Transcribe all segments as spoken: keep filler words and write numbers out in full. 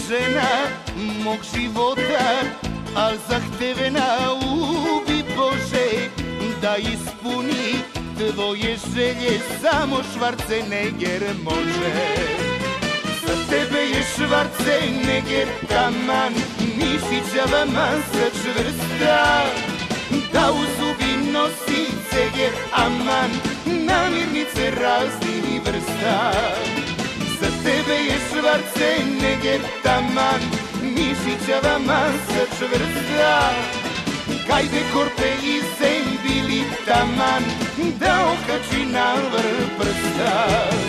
žena mog života, al zahtevena ubi Bože da ispuni tvoje želje, samo Schwarzenegger može. Za tebe je Schwarzenegger taman, mišićava masa čvrsta, da u zubi nosi ceger, aman, namirnice raznih vrsta. Za tebe je Schwarzenegger taman, mišićava masa čvrsta, kajde korpe i zembili taman, da okači na vrh prsta.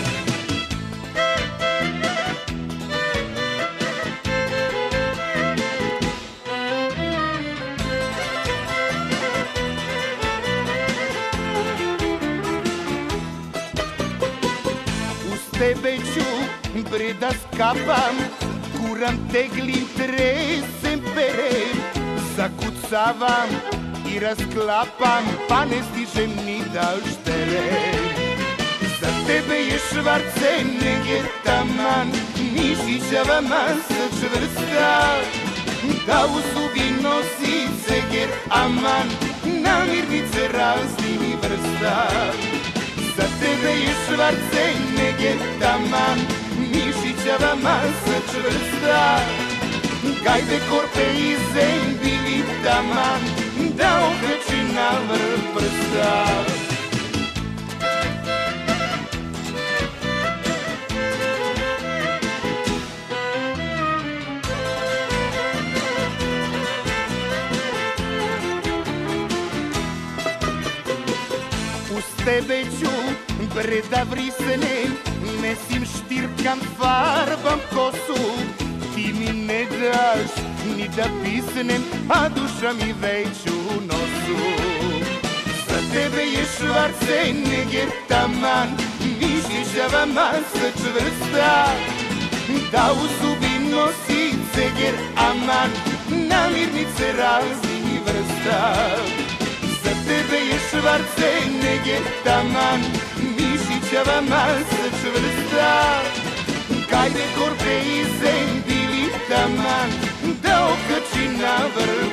Uz tebe ću bre da skapam, kuram, teglim, tresem, perem, zakucavam i rasklapam, pa ne stižem ni da šterem. Za tebe je Schwarzenegger taman, mišićava masa čvrsta, da u zubi nosi ceger, aman, namirnice raznih vrsta. Za tebe je Schwarzenegger taman, mišićava masa čvrsta, kajde korpe i zembili taman, da okači na vrh prsta. Uz tebe ću bre da vrisnem, mesim, štirkam, farbam kosu, ti mi ne daš ni da pisnem, a duša mi već u nosu. Za tebe je Schwarzenegger taman, mišićava masa čvrsta, da u zubi nosi ceger, aman, namirnice raznih vrsta. Za tebe je Schwarzenegger taman, mišićava masa čvrsta, kajde korpe i zembili taman, da okači na vrh